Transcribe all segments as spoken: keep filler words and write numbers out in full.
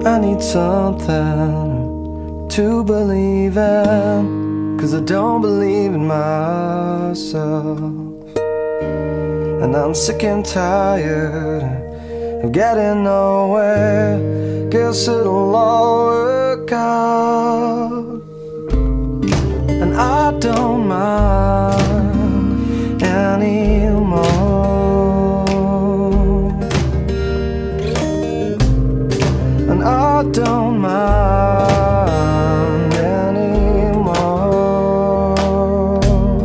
I need something to believe in, 'cause I don't believe in myself. And I'm sick and tired of getting nowhere. Guess it'll all work out. And I don't mind anymore. And I don't mind anymore.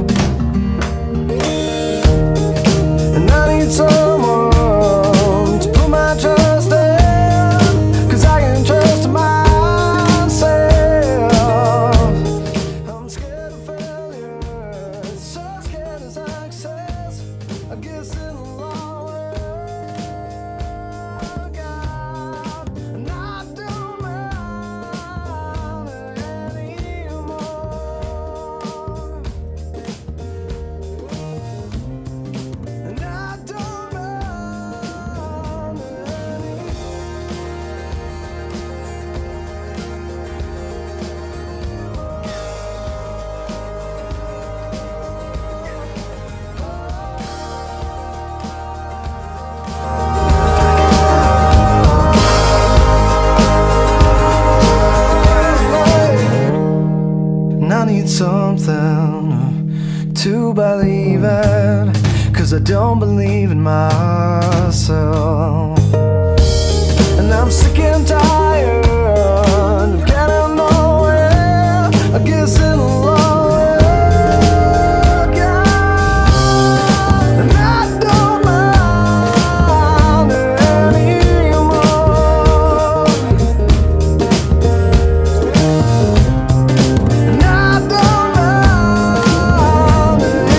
And I need someone to put my trust in, 'cause I can trust myself. I'm scared of failure, so scared of success. I guess it'll all work out. And I don't mind anymore. And I don't mind And I need something to believe in, 'cause I don't believe in myself. And I'm sick and tired of getting nowhere. I guess it'll all work out. And I don't mind anymore. And I don't mind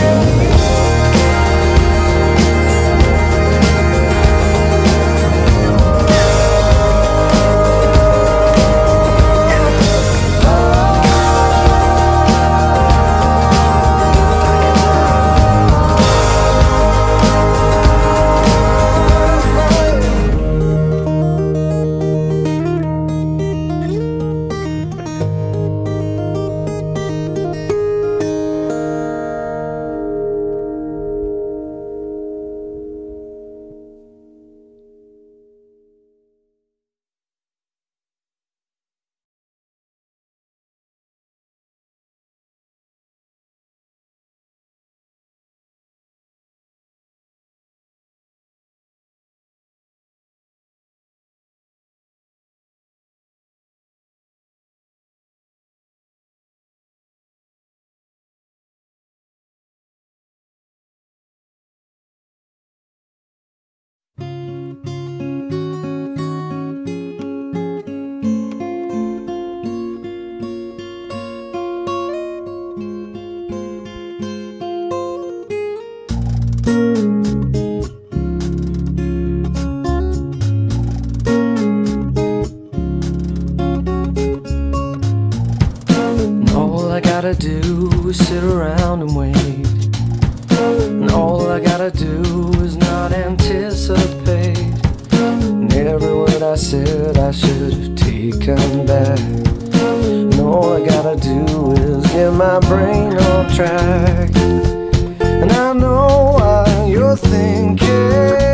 do is sit around and wait. And all I gotta do is not anticipate. And every word I said I should have taken back. And all I gotta do is get my brain on track. And I know what you're thinking.